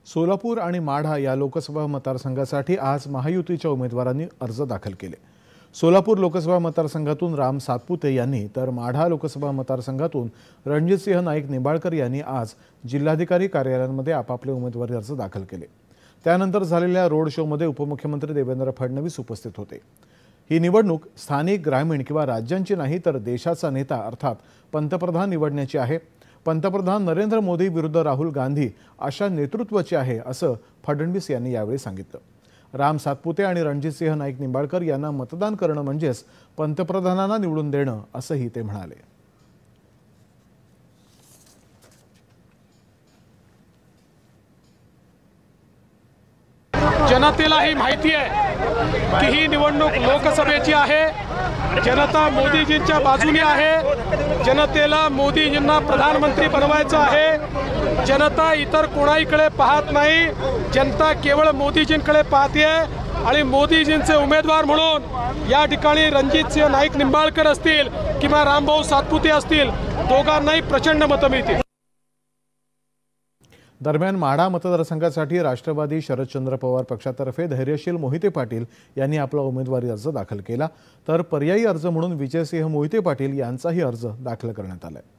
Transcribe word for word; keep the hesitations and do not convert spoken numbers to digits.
सोलापूर आणि माढा या लोकसभा मतदारसंघासाठी आज महायुतीच्या उमेदवारांनी अर्ज दाखल केले। सोलापूर लोकसभा मतदारसंघातून राम सातपुते यांनी तर माढा लोकसभा मतदारसंघातून रणजितसिंह नाईक निंबाळकर यांनी आज जिल्हाधिकारी कार्यालयांमध्ये आपापले उमेदवारी अर्ज दाखल केले। त्यानंतर झालेल्या रोड शोमध्ये उपमुख्यमंत्री देवेंद्र फडणवीस उपस्थित होते। ही निवडणूक स्थानिक, ग्रामीण किंवा राज्यांची नाही तर देशाचा नेता अर्थात पंतप्रधान निवडण्याची आहे। पंतप्रधान नरेंद्र मोदी विरुद्ध राहुल गांधी अशा नेतृत्वाची आहे असं फडणवीस यांनी यावेळी सांगितलं। राम सातपुते आणि रणजितसिंह नाईक निंबाळकर यांना मतदान करणं म्हणजेच पंतप्रधानांना निवडून देणं असंही ते म्हणाले। जनतेलाही माहिती आहे की ही निवडणूक लोकसभेची आहे। जनता मोदीजींच्या बाजूने आहे। जनतेला मोदीजींना प्रधानमंत्री बनवायचं आहे। जनता इतर कोणाहीकडे पाहत नाही, जनता केवळ मोदीजींकडे पाहते आणि मोदीजींचे उमेदवार म्हणून या ठिकाणी रणजितसिंह नाईक निंबाळकर असतील किंवा रामभाऊ सातपुते असतील, दोघांनाही प्रचंड मतं मिळतील। दरम्यान माढा मतदारसंघासाठी राष्ट्रवादी शरदचंद्र पवार पक्षातर्फे धैर्यशील मोहिते पाटील यांनी आपला उमेदवारी अर्ज दाखल केला, तर पर्यायी अर्ज म्हणून विजयसिंह मोहिते पाटील यांचाही अर्ज दाखल करण्यात आला।